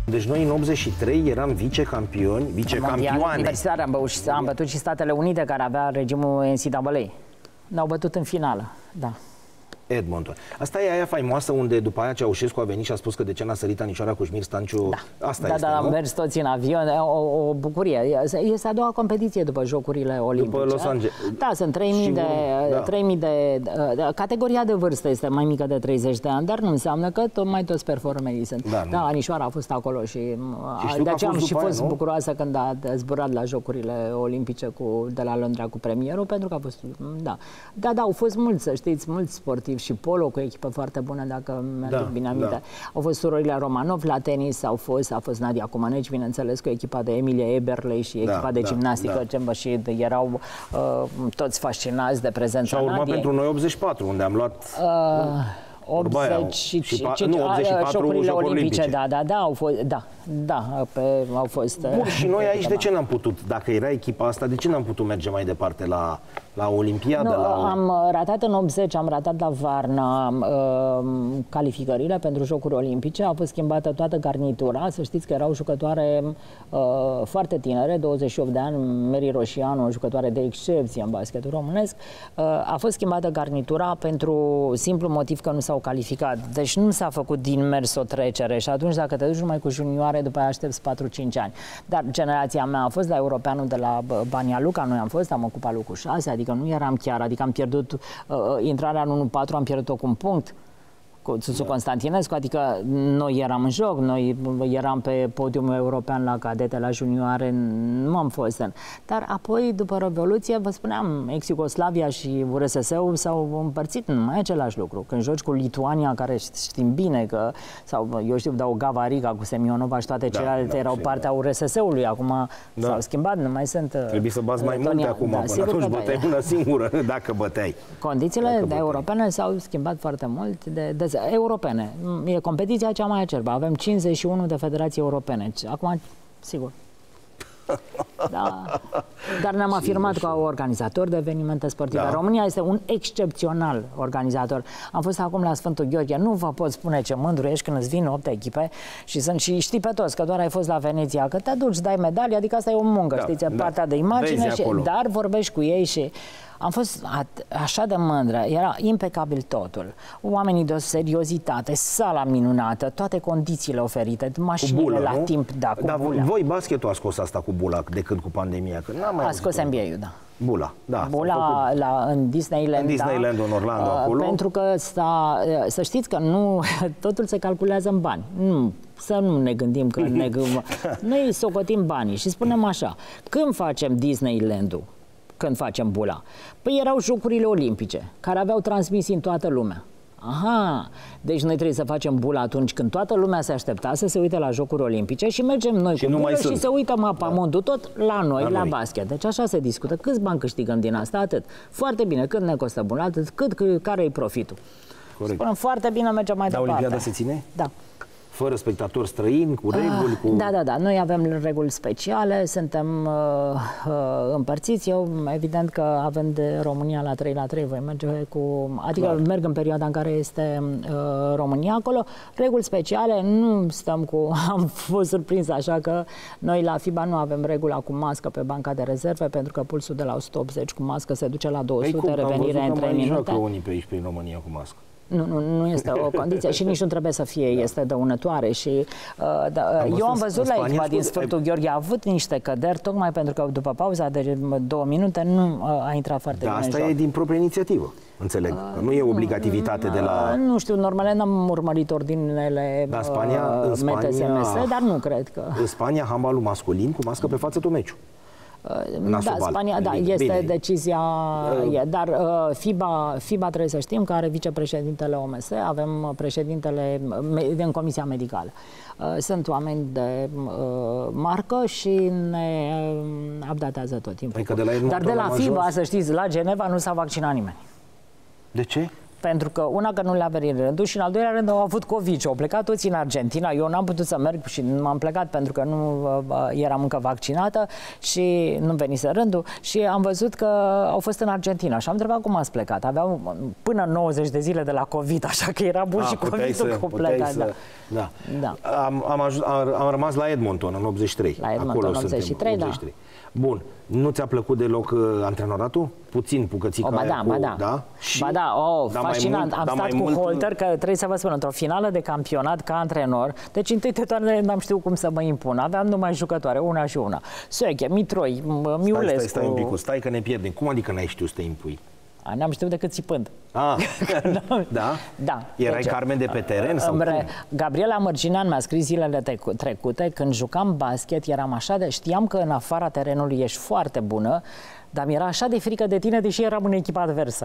Deci noi în 83 eram vicecampioane. Universitar am bătut și Statele Unite, care avea regimul NCAA. Ne-au bătut în finală, da. Edmonton. Asta e aia faimoasă unde după aia Ceaușescu a venit și a spus că de ce n-a sărit Anișoara cu Șmir Stanciu? Da. Asta este, da, nu? am mers toți în avion, o bucurie. Este a doua competiție după Jocurile Olimpice. După Los Angeles. Da, sunt 3000 de... Categoria de vârstă este mai mică de 30 de ani, dar nu înseamnă că toți performerii sunt. Da, Anișoara a fost acolo și de aceea am și fost bucuroasă când a zburat la Jocurile Olimpice de la Londra cu premierul, pentru că a fost... Da, au fost mulți, să știți, mulți sportivi și polo cu echipă foarte bună, dacă mi-aduc bine aminte. Da. Au fost surorile Romanov la tenis, a fost Nadia Comăneci, bineînțeles, cu echipa de Emilie Eberlei și echipa de gimnastică, și erau toți fascinați de prezența Nadiei. Și a urmat pentru noi 84, unde am luat... 84 Jocurile Olimpice, au fost. Bun, și noi aici de ce n-am putut, dacă era echipa asta, de ce n-am putut merge mai departe la Olimpiadă? Am ratat în 80, am ratat la Varna calificările pentru Jocuri Olimpice, a fost schimbată toată garnitura, să știți că erau jucătoare foarte tinere, 28 de ani, Mary Roșianu, o jucătoare de excepție în basketul românesc, a fost schimbată garnitura pentru simplu motiv că nu s-au calificat. Deci nu s-a făcut din mers o trecere și atunci dacă te duci numai cu junioare, după aia aștepți 4-5 ani. Dar generația mea a fost la Europeanul de la Banja Luka, noi am ocupat locul 6, adică nu eram chiar, adică am pierdut intrarea în 1-4, am pierdut-o cu un punct cu Țuțu Constantinescu, adică noi eram în joc, noi eram pe podiumul european la cadete, la junioare, nu am fost în. Dar apoi, după Revoluție, vă spuneam, ex-Iugoslavia și URSS-ul s-au împărțit, nu mai e același lucru. Când joci cu Lituania, care știm bine că, sau eu știu, dau Gavarica cu Semionova și toate celelalte erau partea URSS-ului, acum s-au schimbat, nu mai sunt... Trebuie să bați mai multe acum, până atunci băteai una singură, dacă băteai. Condițiile europene s-au schimbat foarte mult europene. E competiția cea mai acerbă. Avem 51 de federații europene. Acum, sigur. Da. Dar ne-am afirmat ca organizator de evenimente sportive. România este un excepțional organizator. Am fost acum la Sfântul Gheorghe. Nu vă pot spune ce mândru ești când îți vin 8 echipe și știi pe toți că doar ai fost la Veneția, că te duci, dai medalii, adică asta e o muncă, știți, partea de imagine, dar vorbești cu ei și am fost așa de mândră, era impecabil totul. Oamenii de o seriozitate, sala minunată, toate condițiile oferite, mașinile la timp, Dar voi basketul a scos asta cu Bula de când cu pandemia? Că a scos NBA-ul, da. Bula, da. Bula în Disneyland, în Orlando, acolo. Pentru că să știți că nu, totul se calculează în bani. Să nu ne gândim că noi socotim banii și spunem așa, când facem Disneyland-ul, când facem Bula? Păi erau Jocurile Olimpice, care aveau transmisii în toată lumea. Aha, deci noi trebuie să facem Bula atunci când toată lumea se aștepta să se uite la Jocuri Olimpice și mergem noi cu Bula și se uită mapamondul tot la noi, la basket. Deci așa se discută. Câți bani câștigăm din asta? Atât. Foarte bine. Cât ne costă Bula? Atât. Care e profitul? Corect. Spunem foarte bine, mergem mai departe. Olimpiada se ține? Da. Fără spectatori străini, cu reguli? Da. Noi avem reguli speciale, suntem împărțiți. Eu, evident că având de România la 3-3, voi merge adică merg în perioada în care este România acolo. Reguli speciale, nu stăm am fost surprins așa că noi la FIBA nu avem regula cu mască pe banca de rezerve, pentru că pulsul de la 180 cu mască se duce la 200, revenire în 3 minute. Am văzut unii pe aici, prin România, cu mască. Nu este o condiție și nici nu trebuie să fie, este dăunătoare și eu am văzut la echipa din Sfântul Gheorghe, a avut niște căderi, tocmai pentru că după pauza de 2 minute nu a intrat foarte bine în joc. Asta e din proprie inițiativă, înțeleg, nu e obligativitate de la... Nu știu, normal n-am urmărit ordinele MTSMS, dar nu cred că... În Spania, handbalul masculin cu mască pe față tot meciul. Spania, este decizia, dar FIBA trebuie să știm că are vicepreședintele OMS, avem președintele în Comisia Medicală. Sunt oameni de marcă și ne updatează tot timpul. Dar de la FIBA, să știți, la Geneva nu s-a vaccinat nimeni. De ce? Pentru că una că nu le-a venit rândul și în al doilea rând au avut COVID și au plecat toți în Argentina. Eu n-am putut să merg și m-am plecat pentru că nu eram încă vaccinată și nu venise rândul și am văzut că au fost în Argentina și am întrebat cum ați plecat. Aveau până 90 de zile de la COVID, așa că era bun și COVID-ul complet. Da. Am rămas la Edmonton în 83. La Edmonton în 83, da. Bun. Nu ți-a plăcut deloc antrenoratul? Puțin pucățica aia cu... Da. Fascinant. Am stat cu Holter, că trebuie să vă spun, într-o finală de campionat ca antrenor, deci întâi de toate n-am știut cum să mă impun. Aveam numai jucătoare, una și una. Soeche, Mitroi, Miulescu... Stai un pic, stai că ne pierdem. Cum adică n-ai știut să te impui? N-am știut decât țipând. Da? Da. Erai Carmen de pe teren? Sau Gabriela Mărginean mi-a scris zilele trecute, când jucam basket, eram așa de... Știam că în afara terenului ești foarte bună, dar mi-era așa de frică de tine, deși eram în echipa adversă.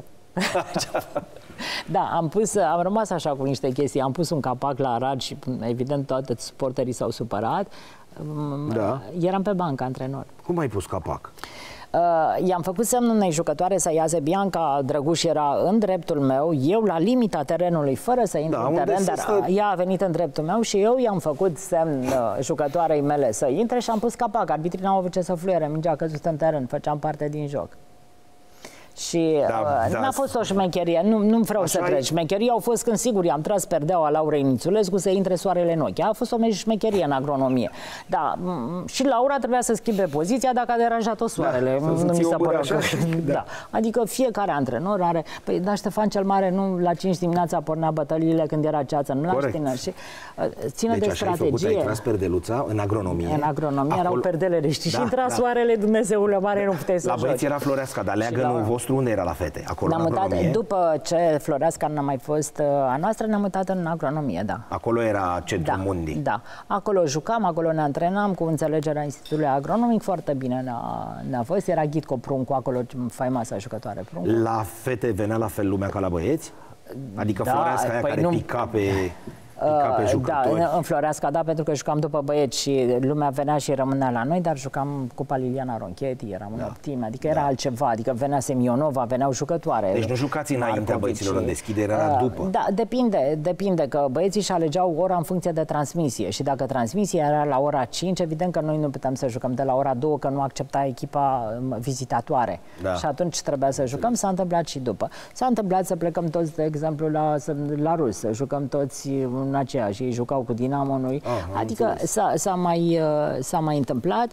Da, am rămas așa cu niște chestii. Am pus un capac la Arad și evident toate suporterii s-au supărat. Da. Eram pe bancă antrenor. Cum ai pus capac? I-am făcut semnul unei jucătoare să iasă Bianca Drăguș, era în dreptul meu, eu la limita terenului, fără să intru în teren, dar ea a venit în dreptul meu și eu i-am făcut semn jucătoarei mele să intre și am pus capac. Arbitrii n-au avut ce să fluiere, mingea a căzut în teren, făceam parte din joc. Și n-a fost o șmecherie, nu vreau să trec. Șmecherii au fost când, sigur, i-am tras perdeaua Laurei Nițulescu să intre soarele în ochi. A fost o șmecherie în agronomie. Da, și Laura trebuia să schimbe poziția dacă a deranjat-o soarele. Nu mi se pare că... Da. Adică fiecare antrenor are... Păi, da, Ștefan cel Mare nu la 5 dimineața pornea bătăliile când era ceață, nu la tine. Și ține de strategie. Ai tras perdeluța în agronomie. În agronomie erau perdelele, știi? Și intra soarele, Dumnezeule mare, nu puteai să joci. La băieți era Floreasca, dar leagănul vostru unde era la fete? Acolo în agronomie? După ce Floreasca n-a mai fost a noastră, ne-am mutat în agronomie, da. Acolo era centrul Mundi. Da. Acolo jucam, acolo ne antrenam cu înțelegerea Institutului Agronomic, foarte bine ne-a fost. Era Ghid Copruncu, acolo faimoasa jucătoare Pruncu. La fete venea la fel lumea ca la băieți? Adică Floreasca aia care pica pe... Da, în Floreasca, da, pentru că jucam după băieți și lumea venea și rămânea la noi, dar jucam Cupa Liliana Ronchetti, eram în optime, adică era altceva, adică venea Semionova, veneau jucătoare. Deci nu jucați înaintea băieților în deschidere, era după. Da, depinde, că băieții își alegeau ora în funcție de transmisie și dacă transmisia era la ora 5, evident că noi nu puteam să jucăm de la ora 2, că nu accepta echipa vizitatoare. Da. Și atunci trebuia să jucăm, s-a întâmplat și după. S-a întâmplat să plecăm toți, de exemplu, la Rus, să jucăm toți în aceea și ei jucau cu Dinamo-ului. Adică s-a mai întâmplat,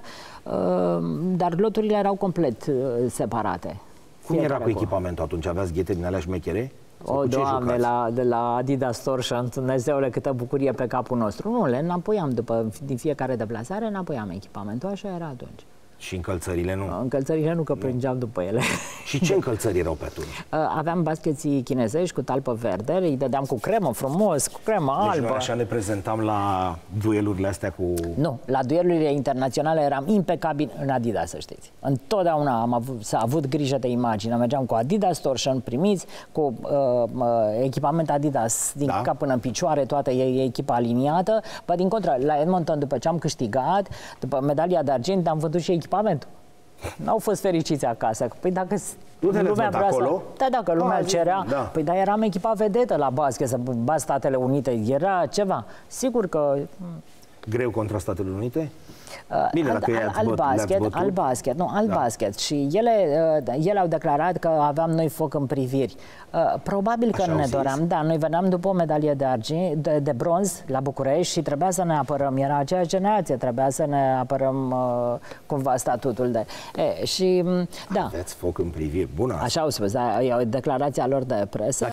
dar loturile erau complet separate. Cum era cu echipamentul atunci? Aveați ghete din alea șmechere? O, Doamne, de la Adidas Torsion, Dumnezeule, câtă bucurie pe capul nostru. Nu, le înapoiam din fiecare deplasare, înapoiam echipamentul, așa era atunci. Și încălțările nu? Încălțările nu, că plângeam după ele. Și ce încălțări erau pe atunci? Aveam bascheții chinezești cu talpă verde, îi dădeam cu cremă frumos, cu cremă albă. Deci noi așa ne prezentam la duelurile astea cu... Nu, la duelurile internaționale eram impecabil în Adidas, să știți. Întotdeauna s-a avut grijă de imagine. Mergeam cu Adidas Torsion, primiți, cu echipament Adidas din cap până în picioare, toată echipa aliniată. Păi, din contră, la Edmonton, după ce am câștigat, după medalia de argint, am văzut și echipamentul. N-au fost fericiți acasă. Păi dacă lumea vrea acolo? Da, dacă lumea îl cerea. Da. Păi dar eram echipa vedetă la basket, să bat Statele Unite. Era ceva. Sigur că... Greu contra Statele Unite? Bine, al basket. Și ele au declarat că aveam noi foc în priviri. Probabil că nu ne doream. Da, noi veneam după o medalie de bronz la București și trebuia să ne apărăm. Era aceeași generație, trebuia să ne apărăm cumva statutul de... Și, da. Aveți foc în priviri. Bună. Așa au spus, e o declarație lor de presă.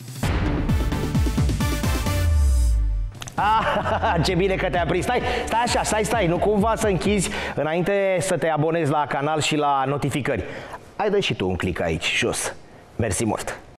Ce bine că te-a prins. Stai așa, stai, nu cumva să închizi înainte să te abonezi la canal și la notificări. Hai, dă și tu un click aici, jos. Mersi mult.